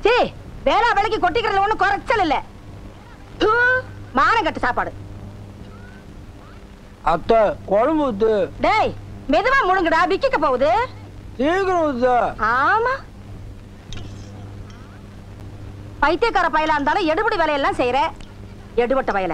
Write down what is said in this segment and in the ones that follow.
சீ, வேளா வேலைக்கு கொட்டிக்கிறதுல ஒண்ணும் குறைச்சல் இல்ல. மானங்கட்டு சாப்பாடு. அத்தை குழம்பு ஊத்து. டேய் மெதுவா முழுங்குடா, விக்கிக்க போகுது. சீக்கிரம் ஊத்து. ஆமா, பைத்தியக்கார பயலா இருந்தாலும் எடுபடி வேலையெல்லாம் செய்யற. எடுபட்ட வயல.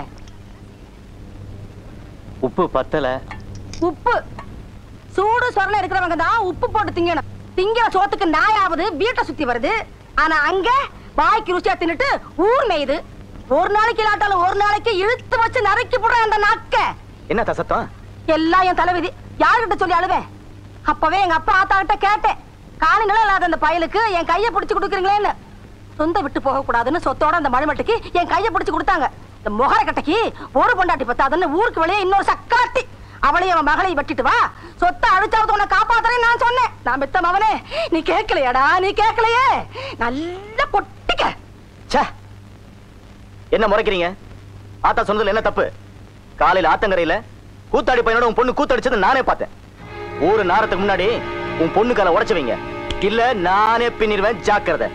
உப்பு பத்தல. உப்பு சூடு சொரணை இருக்கிறவங்க தான் உப்பு போட்டு திங்கணும். திங்கிற சோத்துக்கு நாயாவது வீட்டை சுத்தி வருது. ஆனா அங்க வாய்க்கு ருசியா தின்னுட்டு ஊர் மேயுது. ஒரு நாளைக்கு இல்லாட்டாலும் ஒரு நாளைக்கு இழுத்து வச்சு நறுக்கி போடுற அந்த நாக்க. என்ன தசத்தம்? எல்லாம் என் தலைவிதி. யாருகிட்ட சொல்லி அழுவேன்? அப்பவே எங்க அப்பா ஆத்தா கிட்ட கேட்டேன். காணி நிலம் இல்லாத அந்த பயலுக்கு என் கையை பிடிச்சு கொடுக்குறீங்களேன்னு. சொந்த விட்டு போக கூடாதுன்னு சொத்தோட அந்த மழுமட்டுக்கு என் கையை பிடிச்சு கொடுத்தாங்க. இந்த முகர கட்டைக்கு ஒரு பொண்டாட்டி பத்தாதுன்னு ஊருக்கு வெளியே இன்னொரு சக்காத்தி அவளையும் அவன் மகளை வெட்டிட்டு வா, சொத்தை அழிச்சாவது உன்னை காப்பாத்துறேன்னு நான் சொன்னேன். நான் பெத்த மவனே, நீ கேட்கலையாடா? நீ கேட்கலையே. நல்ல பொட்டிக்க. என்ன முறைக்கிறீங்க? ஆத்தா சொன்னதுல என்ன தப்பு? காலையில ஆத்தங்கரையில கூத்தாடி பையனோட உன் பொண்ணு கூத்தடிச்சது நானே பார்த்தேன். ஒரு நேரத்துக்கு முன்னாடி உன் பொண்ணு காலை உடைச்சவங்க இல்ல, நானே பின்னிடுவேன். ஜாக்கிரதை.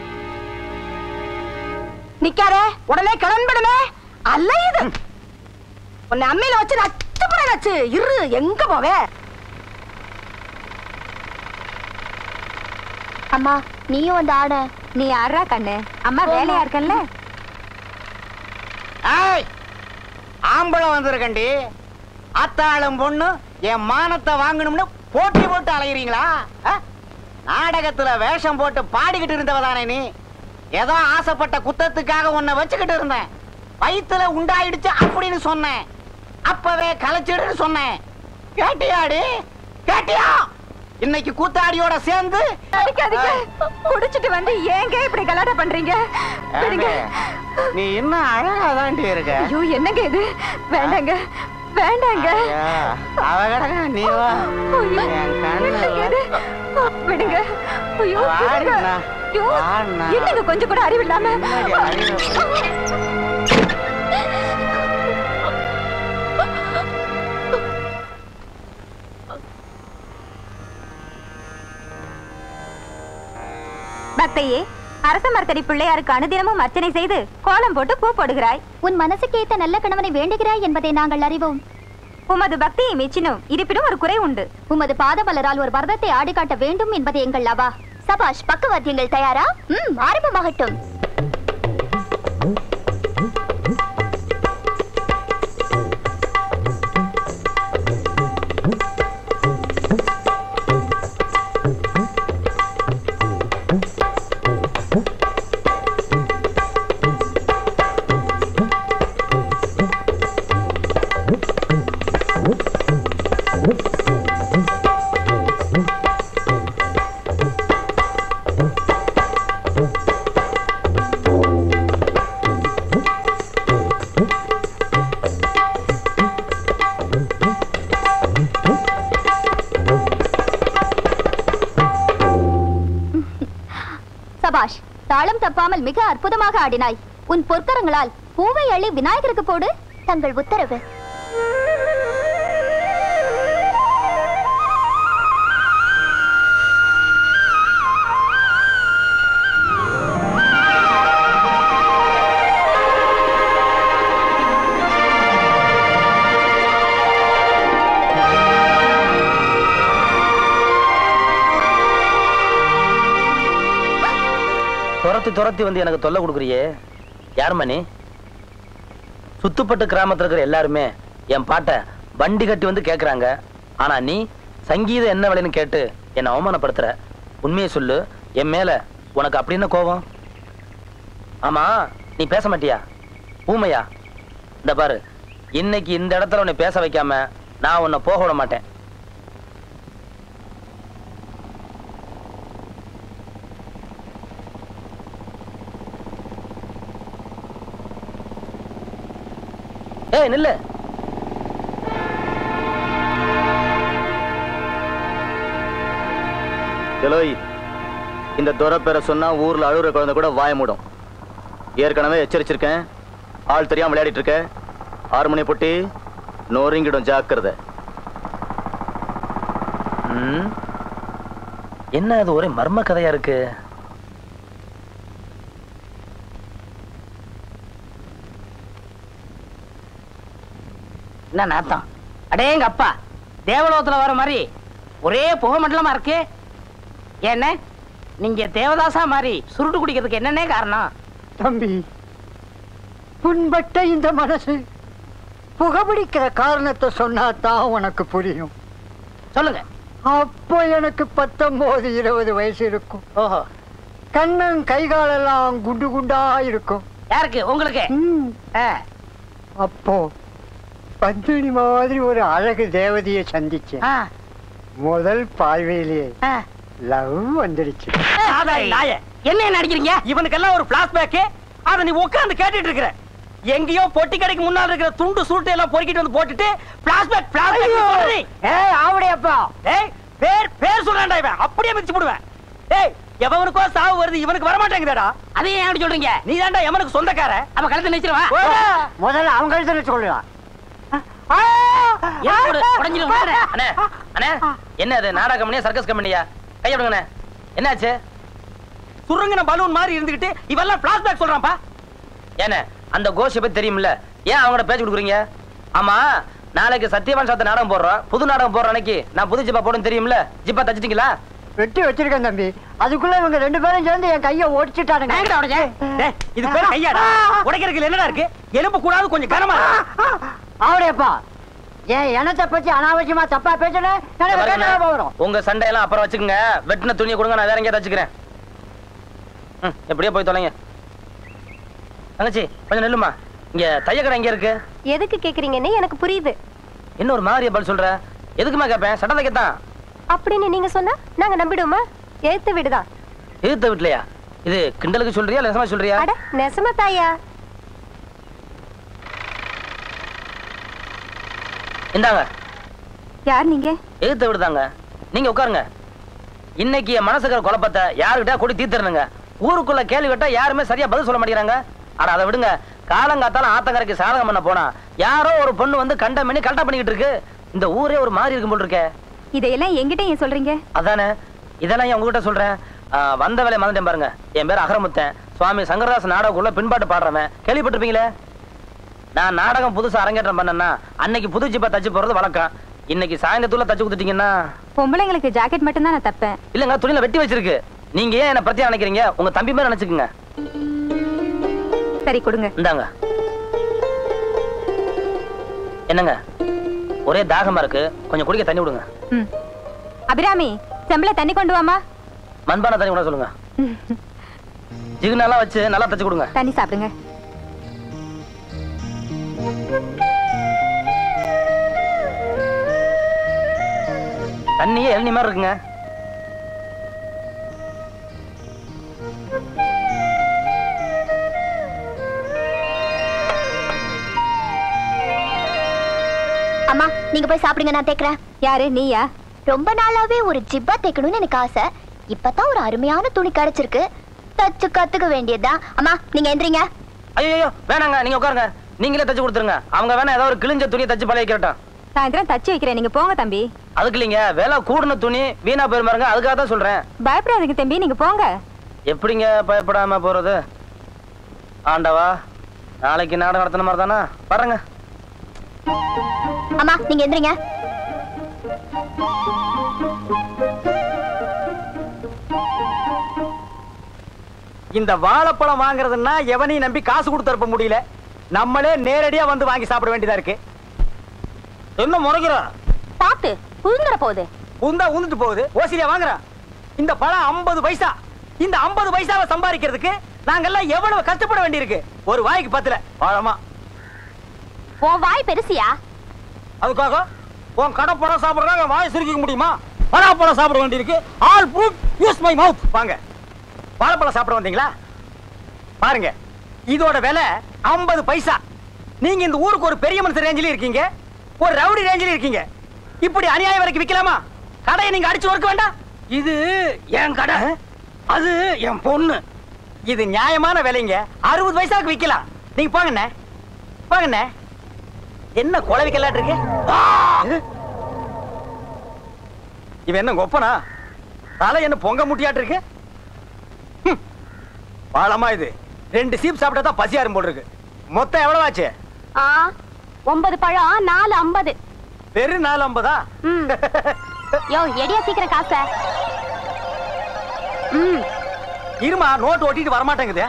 நிக்காரே, உடனே கிளம்பிடுமே. அல்ல இது உன்னை அம்மையில வச்சு நச்சு புற நச்சு. இரு, எங்க போவே? அம்மா நீயும் வந்து ஆட. நீ ஆடுறா கண்ணு. அம்மா வேலையா இருக்கல்ல. ஆம்பளை வந்திருக்கண்டி. அத்தாளும் பொண்ணு என் மானத்தை வாங்கணும்னு போட்டி போட்டு அலைகிறீங்களா? நாடகத்துல வேஷம் போட்டு பாடிக்கிட்டு இருந்தவதானே நீ? ஏதோ ஆசைப்பட்ட குத்தத்துக்காக உன்னை வச்சுக்கிட்டு இருந்தேன். வயித்துல உண்டாயிடுச்சு அப்படின்னு சொன்னேன். அப்பவே கலைச்சிடுன்னு சொன்னேன். கேட்டியாடி? கேட்டியா? இன்னைக்கு கூத்தாடியோட சேர்ந்து குடிச்சிட்டு வந்து ஏங்க இப்படி கலாட்டம் பண்றீங்க? நீ என்ன அழகாதாண்டி இருக்க. ஐயோ என்னங்க இது? வேண்டாங்க வேண்டாங்க. அவ கிடக்க நீ வா. என் கண்ணு விடுங்க. ஐயோ என்னங்க கொஞ்சம் கூட அறிவில்லாம. பக்தையே, அரச மரத்தடி பிள்ளையாருக்கு அனுதினமும் அர்ச்சனை செய்து கோலம் போட்டு பூ போடுகிறாய். உன் மனசுக்கு ஏத்த நல்ல கணவனை வேண்டுகிறாய் என்பதை நாங்கள் அறிவோம். உமது பக்தியை மெச்சினோம். இருப்பினும் ஒரு குறை உண்டு. உமது பாதமலரால் ஒரு பரதத்தை ஆடி காட்ட வேண்டும் என்பது எங்கள் லாபா. சபாஷ், பக்கவாத்தியங்கள் தயாரா? ஆரம்பமாகட்டும். சபாஷ், தாளம் தப்பாமல் மிக அற்புதமாக ஆடினாய். உன் பொற்கரங்களால் பூவை அள்ளி விநாயகருக்கு போடு. தங்கள் உத்தரவு. துரத்தி வந்து எனக்கு தொல்லை கொடுக்குறியே, யாருமா நீ? சுத்துப்பட்டு கிராமத்துல இருக்கிற எல்லாருமே என் பாட்டை வண்டி கட்டி வந்து கேக்குறாங்க. ஆனா நீ சங்கீதம் என்ன விலைன்னு கேட்டு என்னை அவமானப்படுத்துற. உண்மையை சொல்லு, என் மேல உனக்கு அப்படி என்ன கோபம்? ஆமா, நீ பேச மாட்டியா? ஊமையா? இந்த பாரு, இன்னைக்கு இந்த இடத்துல உன்னை பேச வைக்காம நான் உன்னை போக விட மாட்டேன். ஏய் நில்லு. இந்த துரை பேரை சொன்னா ஊர்ல அழுகுற குழந்தை கூட வாய மூடும். ஏற்கனவே எச்சரிச்சிருக்கேன். ஆள் தெரியாம விளையாடிட்டு இருக்க. 6 மணி பொட்டி நொறுங்கிடும், ஜாக்கிரதை. என்ன அது ஒரே மர்ம கதையா இருக்கு? என்ன நாத்தம்? அடேங்க அப்பா, தேவலோகத்துல வர மாதிரி ஒரே புகை மண்டலமா இருக்கு. என்ன நீங்க தேவதாசா மாதிரி சுருட்டு குடிக்கிறதுக்கு என்னன்னே காரணம்? தம்பி, புண்பட்ட இந்த மனசு புகைப்பிடிக்கிற காரணத்தை சொன்னாதான் உனக்கு புரியும். சொல்லுங்க. அப்போ எனக்கு 19-20 வயசு இருக்கும். ஓஹோ. கண்ணன் கைகாலெல்லாம் குண்டு குண்டா இருக்கும். யாருக்கு? உங்களுக்கு? அப்போ பத்மினி மாதிரி ஒரு அழகு தேவதையை சந்திச்சேன். முதல் பார்வையிலேயே லவ் வந்துடுச்சு. என்ன நடிக்கிறீங்க? இவனுக்கெல்லாம் ஒரு பிளாஷ்பேக். அத நீ உட்கார்ந்து கேட்டுட்டு இருக்கிற. எங்கேயோ பொட்டி கடைக்கு முன்னால இருக்கிற துண்டு சூட்டை எல்லாம் பொறுக்கிட்டு வந்து போட்டுட்டு பிளாஷ்பேக் சொல்றீ. ஏய் ஆவடியப்பா, ஏய் பேர் சொல்றேன்டா, இவன் அப்படியே மிதிச்சு போடுவேன். ஏய், எவனுக்கோ சாவு வருது, இவனுக்கு வர மாட்டேங்குதேடா. அதையே ஏன் அப்படி சொல்றீங்க? நீ தான்டா எவனுக்கு சொந்தக்கார. அப்ப கழுத்தை நினைச்சிருவா. முதல்ல அவங்க கழுத்துல சொல்லலாம். அண்ணே அண்ணே, என்ன அது நாடக கம்பெனியா சர்க்கஸ் கம்பெனியா? கைய விடுங்கண்ணே. என்னாச்சு? சுருங்கின பலூன் மாதிரி இருந்துகிட்டு இவெல்லாம் பிளாஷ்பேக் சொல்றான்ப்பா. ஏண்ணே, அந்த கோஷை பத்தி தெரியும்ல, ஏன் அவங்களோட பேச்சு கொடுக்குறீங்க? ஆமா, நாளைக்கு சத்தியவான் சாத்த நாடகம் போடுறோம். புது நாடகம் போடுற அன்னைக்கு நான் புது ஜிப்பா போடுன்னு தெரியும்ல. ஜிப்பா தச்சிட்டீங்களா? வெட்டி வச்சிருக்கேன் தம்பி. அதுக்குள்ள இவங்க 2 பேரும் சேர்ந்து என் கையை ஓடிச்சுட்டானுங்க. இது பேர் கையாடா? உடைக்கிறதுக்கு என்னடா இருக்கு? எலும்பு கூடாது, கொஞ்சம் கனமா. ஆவடியப்பா, ஏன் எனத்தை பத்தி அனாவசியமா தப்பா பேசுறேன். உங்க சண்டையெல்லாம் அப்புறம் வச்சுக்கோங்க. வெட்டின துணியை கொடுங்க, நான் வேற எங்கேயா தச்சுக்கிறேன். எப்படியே போய் தொலைங்க. தங்கச்சி கொஞ்சம் நெல்லுமா. இங்க தையக்கடை எங்க இருக்கு? எதுக்கு கேக்குறீங்கன்னு எனக்கு புரியுது. என்ன ஒரு மாதிரியா பதில் சொல்ற? எதுக்குமா கேட்பேன்? சட்டை தைக்கத்தான். அப்படின்னு நீங்க சொன்னா நாங்க நம்பிடுவோமா? எழுத்து வீடுதான். எழுத்த வீட்லயா? இது கிண்டலுக்கு சொல்றியா இல்ல நெசமா சொல்றியா? அட நெசமா தாயா. இந்தாங்க. யார் நீங்க? எழுத்த விடுதாங்க. நீங்க உட்காருங்க. இன்னைக்கு என் மனசுக்கிற குழப்பத்தை யாருக்கிட்ட கூடி தீர்த்துறனுங்க. ஊருக்குள்ள கேள்வி கேட்டா யாருமே சரியா பதில் சொல்ல மாட்டேங்கிறாங்க. அட அதை விடுங்க. காலங்காத்தால ஆத்தங்கரைக்கு சாதகம் பண்ண போனா யாரோ ஒரு பொண்ணு வந்து கண்டம் பண்ணி கரெக்டா பண்ணிக்கிட்டு இருக்கு. இந்த ஊரே ஒரு மாதிரி இருக்கும் போல் இருக்கே. இதையெல்லாம் என்கிட்ட ஏன் சொல்றீங்க? அதானே, இதெல்லாம் ஏன் உங்ககிட்ட சொல்றேன்? வந்த வேலையை மறந்துட்டேன் பாருங்க. என் பேர் அகரமுத்தன். சுவாமி சங்கரதாஸ் நாடகக்குள்ள பின்பாட்டு பாடுறவன். கேள்விப்பட்டிருப்பீங்களே. நான் நாடகம் புதுசா அரங்கேற்றம் பண்ணேன்னா அன்னைக்கு புது ஜிப்பா தச்சு போறது வழக்கம். இன்னைக்கு சாயந்தரத்துல தச்சு கொடுத்துட்டீங்கன்னா பொம்பளைங்களுக்கு ஜாக்கெட் மட்டும் தான் நான் தப்பேன். இல்லங்க, துணியில வெட்டி வச்சிருக்கு. நீங்க ஏன் என்ன பிரச்சனை நினைக்கிறீங்க? உங்க தம்பி மாதிரி நினைச்சுக்குங்க. சரி கொடுங்க. இந்தாங்க. என்னங்க ஒரே தாகமா இருக்கு, கொஞ்சம் குடிக்க தண்ணி விடுங்க. அபிராமி, செம்பல தண்ணி கொண்டு வாமா. மண்பான தண்ணி கூட சொல்லுங்க. ஜிகுனெல்லாம் வச்சு நல்லா தச்சு கொடுங்க. தண்ணி சாப்பிடுங்க. தண்ணியே இளநீ மாதிரி இருக்குங்க. அம்மா நீங்க போய் சாப்பிடுங்க, நான் தேய்க்கிறேன். யாரு? நீயா? ரொம்ப நாளாவே ஒரு ஜிப்பா தைக்கணும்னு எனக்கு ஆசை. இப்பதான் ஒரு அருமையான துணி கிடைச்சிருக்கு, தச்சு கத்துக்க வேண்டியதுதான். அம்மா நீங்க எந்திரிங்க. ஐயோ வேணாங்க, நீங்க உட்காருங்க. நீங்களே தச்சு கொடுத்துருங்க. அவங்க வேணா ஏதாவது ஒரு கிழிஞ்ச துணியை தச்சு பழகிக்கிறட்டும். சாயந்தரம் தச்சு வைக்கிறேன், நீங்க போங்க தம்பி. அதுக்கு இல்லைங்க, வேலை கூடுன துணி வீணா போயிரு பாருங்க, அதுக்காக தான் சொல்றேன். பயப்படாதீங்க தம்பி, நீங்க போங்க. எப்படிங்க பயப்படாம போறது? ஆண்டவா, நாளைக்கு நாடகம் நடத்தின மாதிரி தானா? பாருங்க. அம்மா நீங்க எந்திரிங்க. இந்த வாழைப்பழம் வாங்குறதுன்னா எவனையும் நம்பி காசு கொடுத்து அனுப்ப முடியல. நம்மளே நேரடியா வந்து வாங்கி சாப்பிட வேண்டியதா இருக்கு. என்ன முறைகிற? பாத்து புழுந்துற போகுது. உந்தா உந்துட்டு போகுது. ஓசிலியா வாங்குறான். இந்த பழம் 50 பைசா. இந்த 50 பைசாவை சம்பாதிக்கிறதுக்கு நாங்கெல்லாம் எவ்வளவு கஷ்டப்பட வேண்டியிருக்கு. ஒரு வாய்க்கு 10 பழமா. உன் வாய் பெருசியா? அதுக்காக உன் கடை பழம் சாப்பிடுறாங்க வாய் சுருக்கிக்க முடியுமா? பழம் சாப்பிட வேண்டியிருக்கு. All food use my mouth. வாங்க, வாழைப்பழம் சாப்பிட வந்தீங்களா? பாருங்க, இதோட விலை 50 பைசா. நீங்க இந்த ஊருக்கு ஒரு பெரிய மனுஷன் ரேஞ்சில இருக்கீங்க, ஒரு ரவுடி ரேஞ்சில இருக்கீங்க. இப்படி அநியாயம் வரைக்கும் விக்கலாமா? கடையை நீங்க அடிச்சு ஒர்க்க வேண்டாம். இது என் கடை, அது என் பொண்ணு. இது நியாயமான விலைங்க. 60 பைசாக்கு விக்கலாம். நீங்க போங்கண்ணே, போங்கண்ணே. என்ன கொலை விக்கலாட்டு இருக்கு? இவன் என்ன கொப்பனா? தலை என்ன பொங்க முட்டியாட்டு இருக்கு? பாலமா இது 2 சீப் சாப்பிட்டா தான் பசியாரும் போல் இருக்கு. மொத்தம் எவ்வளவு ஆச்சு? 9 பழம் 4.50. வெறும் 4.50. யோ எடியா சீக்கிரம் காசை. இருமா, நோட்டு ஓட்டிட்டு வரமாட்டேங்குது.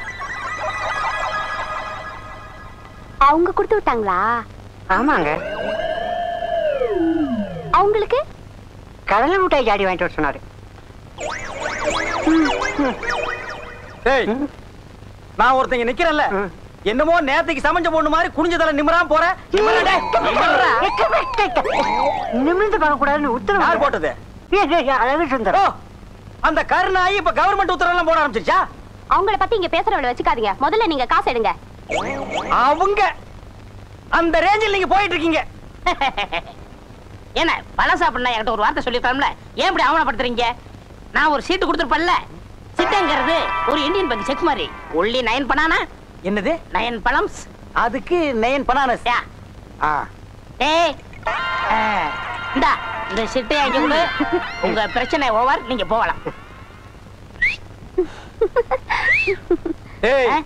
அவங்க கொடுத்து விட்டாங்களா? ஆமாங்க. அவங்களுக்கு கடலை மிட்டாய் ஜாடி வாங்கிட்டு வர சொன்னாரு. டேய், நான் ஒருத்தங்க நிக்கிறேன்ல, என்னமோ நேத்துக்கு சமைஞ்ச பொண்ணு மாதிரி குனிஞ்ச தலை நிமிராம போற. நிமிர்ந்து பார்க்கக்கூடாதுன்னு உத்தரவு யார் போட்டது? அழகு சுந்தரம். அந்த கருணாயி இப்ப கவர்மெண்ட் உத்தரவு எல்லாம் போட ஆரம்பிச்சிருச்சா? அவங்கள பத்தி இங்க பேசுறவளை வச்சுக்காதீங்க. முதல்ல நீங்க காசு எடுங்க. அவங்க அந்த ரேஞ்சில் நீங்க போயிட்டு இருக்கீங்க. என்ன பழம் சாப்பிடணும் என்கிட்ட ஒரு வார்த்தை சொல்லிருக்கலாம்ல, ஏன் இப்படி அவமானப்படுத்துறீங்க? நான் ஒரு சீட்டு கொடுத்துருப்பேன்ல. சிட்டங்கிறது ஒரு இந்தியன் பேங்க் செக் மாதிரி. Only 9 banana. என்னது 9 பழம்ஸ்? அதுக்கு 9 பனானஸ். ஏய், இந்தா இந்த சிட்டை அங்க கொடு. உங்க பிரச்சனை ஓவர், நீங்க போகலாம். ஏய்,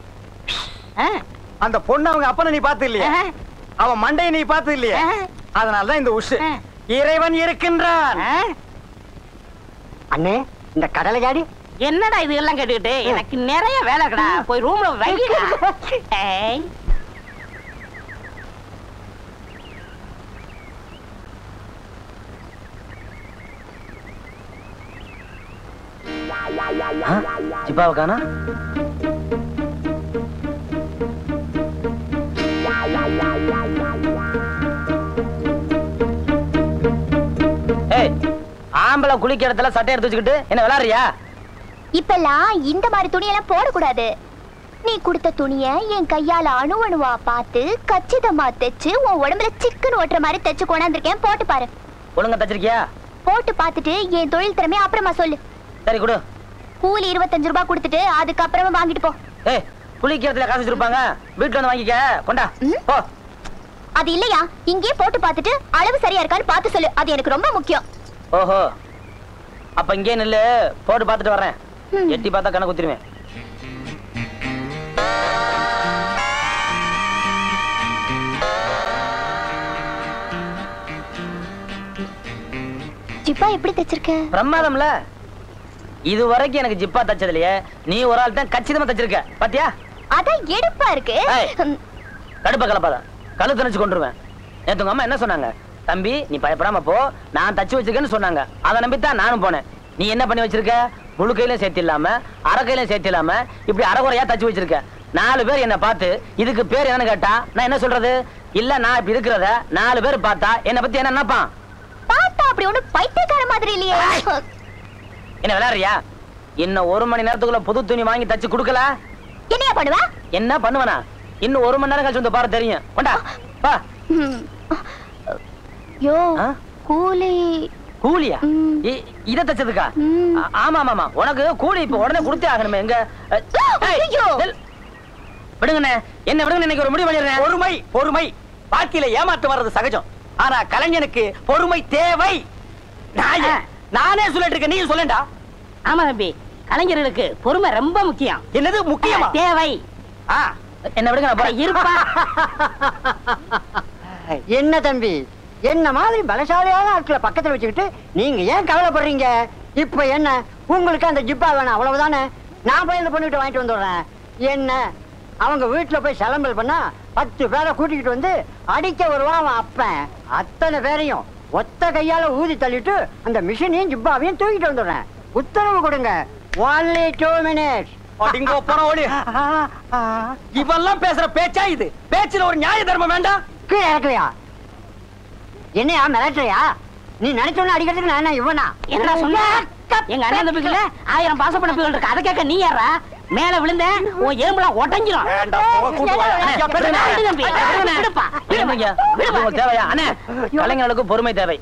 அந்த பொண்ணு அவங்க அப்பனை நீ பார்த்து இல்லையா? அவன் மண்டையை நீ பார்த்து இல்லையா? அதனாலதான் இந்த உஷு. இறைவன் இருக்கின்றான். அண்ணே, இந்த கடலை ஜாடி என்னடா இது எல்லாம் கேட்டுக்கிட்டு? எனக்கு நிறைய வேலை இருக்கடா, போய் ரூம்ல வைடா. ஏய், ஜிப்பாவை காணா? ஆம்பளை குளிக்கிற இடத்துல சட்டை எடுத்து வச்சுக்கிட்டு என்ன விளையாடுறியா? இப்பெல்லாம் இந்த மாதிரி துணியெல்லாம் போடக்கூடாது. நீ கொடுத்த துணிய என் கையால அணுவணுவா பார்த்து கச்சிதமா தைச்சு உன் உடம்புல சிக்கன் ஓட்டுற மாதிரி தைச்சு கொண்டாந்துருக்கேன். போட்டு பாரு. ஒழுங்கா தச்சிருக்கியா? போட்டு பார்த்துட்டு என் தொழில் திறமைய அப்புறமா சொல்லு. சரி கொடு. கூலி 25 ரூபாய் கொடுத்துட்டு அதுக்கப்புறமா வாங்கிட்டு போ. ஏய், குளிக்கிறதுல காசு வச்சிருப்பாங்க, வீட்டுல வந்து வாங்கிக்க. கொண்டா போ. அது இல்லையா, இங்கே போட்டு பார்த்துட்டு அளவு சரியா இருக்கான்னு பார்த்து சொல்லு. அது எனக்கு ரொம்ப முக்கியம். ஓஹோ, அப்ப இங்கே நில்லு, போட்டு பார்த்துட்டு வரேன். எட்டி பார்த்தா கணக்கு குத்திருவேன். ஜிப்பா எப்படி தச்சிருக்க? பிரமாதம்ல. இது வரைக்கும் எனக்கு ஜிப்பா தச்சதுலயே நீ ஒரு ஆள் தான் கச்சிதமா தச்சிருக்க. பாத்தியா? அதான் எடுப்பா இருக்கு. கடுப்ப கலப்பாத, கழுத்து நினைச்சு கொண்டுருவேன். நேத்து உங்க அம்மா என்ன சொன்னாங்க? தம்பி நீ பயப்படாம போ, நான் தச்சு வச்சிருக்கேன்னு சொன்னாங்க. அதை நம்பித்தான் நானும் போனேன். நீ என்ன பண்ணி வச்சிருக்க? முழு கையிலும் சேர்த்து இல்லாம அரை கையிலும் சேர்த்து இல்லாம இப்படி அரைகுறையா தச்சு வச்சிருக்க. 4 பேர் என்ன பார்த்து இதுக்கு பேர் என்னன்னு கேட்டா நான் என்ன சொல்றது? இல்ல நான் இப்படி இருக்கிறத 4 பேர் பார்த்தா என்ன பத்தி என்ன நினைப்பான்? பார்த்தா அப்படி ஒண்ணு பைத்தியக்கார மாதிரி இல்லையே. என்ன விளையாடுறியா? இன்னும் 1 மணி நேரத்துக்குள்ள புது துணி வாங்கி தச்சு கொடுக்கல என்னையா பண்ணுவ? என்ன பண்ணுவனா? இன்னும் 1 மணி நேரம் கழிச்சு வந்து பாரு, தெரியும். கொண்டா வா. யோ கூலி. கூலியா? இத தச்சதுக்கா? ஆமா ஆமா, உனக்கு கூலி இப்ப உடனே கொடுத்தே ஆகணுமே. எங்க விடுங்கண்ணே, என்ன விடுங்க. இன்னைக்கு ஒரு முடிவு பண்ணிடுறேன். பொறுமை பொறுமை. பாக்கியில ஏமாற்று வர்றது சகஜம், ஆனா கலைஞனுக்கு பொறுமை தேவை. நானே சொல்லிட்டு இருக்கேன், நீ சொல்லண்டா. ஆமா தம்பி, கலைஞர்களுக்கு பொறுமை ரொம்ப முக்கியம். என்னது முக்கியமா? தேவை. என்ன விடுங்க, நான் போறேன். இருப்பா. என்ன தம்பி, என்ன மாதிரி பலசாலியான ஆட்களை பக்கத்துல வச்சுக்கிட்டு நீங்க ஏன் கவலைப்படுறீங்க? இப்ப என்ன உங்களுக்கு அந்த ஜிப்பா வேணும் அவ்வளவுதானே? நான் போய் இந்த பொண்ணுகிட்ட வாங்கிட்டு வந்துடுறேன். என்ன அவங்க வீட்டுல போய் சலம்பல் பண்ணா 10 பேரை கூட்டிக்கிட்டு வந்து அடிக்க வருவான் அவன் அப்பன். அத்தனை பேரையும் ஒத்த கையால ஊதி தள்ளிட்டு அந்த மிஷினையும் ஜிப்பாவையும் தூக்கிட்டு வந்துடுறேன். உத்தரவு கொடுங்க. only 2 minutes. இவெல்லாம் பேசுற பேச்சா இது? பேச்சுல ஒரு நியாய தர்மம் வேண்டாம்? கீழே இறக்கலையா? என்னையா மிரட்டுறியா? நீ நினைச்சோன்னு அடிக்கிறதுக்கு நான் என்ன இவனா? என்ன சொன்ன? எங்க அண்ணன் தம்பிக்குள்ள 1000 பாசப்படப்புகள் இருக்கு. அதை கேட்க நீ யாரா? மேல விழுந்த உன் எலும்புலாம் உடைஞ்சிரும். தேவையா அண்ணே? கலைஞர்களுக்கு பொறுமை தேவை.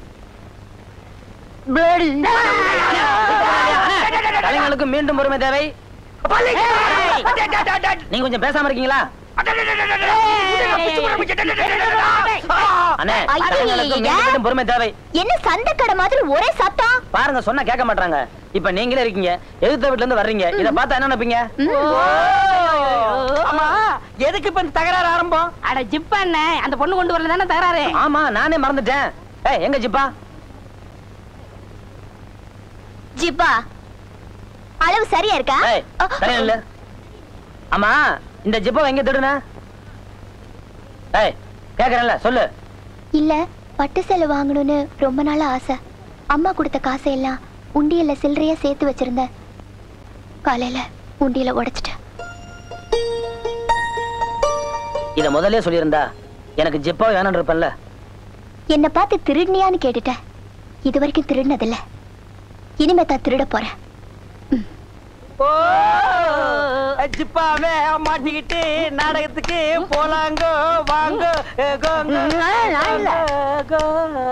கலைஞர்களுக்கு மீண்டும் பொறுமை தேவை. நீங்க கொஞ்சம் பேசாம இருக்கீங்களா? பொறுமை தேவை. என்ன சண்டைக்கடை மாதிரி ஒரே சத்தம்? பாருங்க, சொன்னா கேட்க மாட்டாங்க. இப்ப நீங்களே இருக்கீங்க, எதிர்த்த வீட்டுல இருந்து வர்றீங்க. இத பார்த்தா என்ன நினைப்பீங்க? ஆமா எதுக்கு இப்ப இந்த தகராறு ஆரம்பம்? அட ஜிப்பா என்ன அந்த பொண்ணு கொண்டு வரல தானே தகராறு. ஆமா நானே மறந்துட்டேன். எங்க ஜிப்பா? ஜிப்பா அளவு சரியா இருக்கா? சரியா இல்ல. ஆமா இந்த ஜிப்பா எங்க தேடுன? கேக்குறேன்ல சொல்லு. இல்ல பட்டு சேலை வாங்கணும்னு ரொம்ப நாளா ஆசை. அம்மா கொடுத்த காசை எல்லாம் உண்டியல்ல சில்லறையா சேர்த்து வச்சிருந்தேன். காலையில உண்டியல உடைச்சிட்டேன். இத முதல்ல சொல்லியிருந்தா எனக்கு ஜிப்பா வேணும்னு இருப்பேன்ல. என்ன பார்த்து திருடினியான்னு கேட்டுட்டேன். இது வரைக்கும் திருடினதில்ல. இனிமே தான் திருட போறேன். ஜிப்பாவே மாட்டிக்கிட்டு நாடகத்துக்கு போலாங்கோ வாங்கோ.